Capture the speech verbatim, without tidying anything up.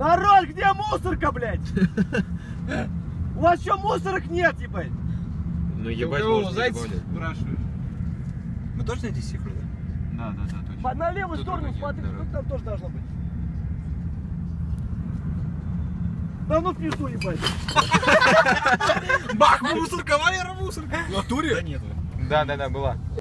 Народ, где мусорка, блядь? У вас что, мусорок нет, ебать? Ну ебать, может, зайцев спрашиваешь? Мы точно эти сихры, да? Да, да, да, точно. По- На левую Тут сторону вроде смотри, дорога. тут там тоже должно быть. Да ну в пизду, ебать. Бах, мусорка, Валера, мусорка! В натуре? Да нет. Да, да, да, была.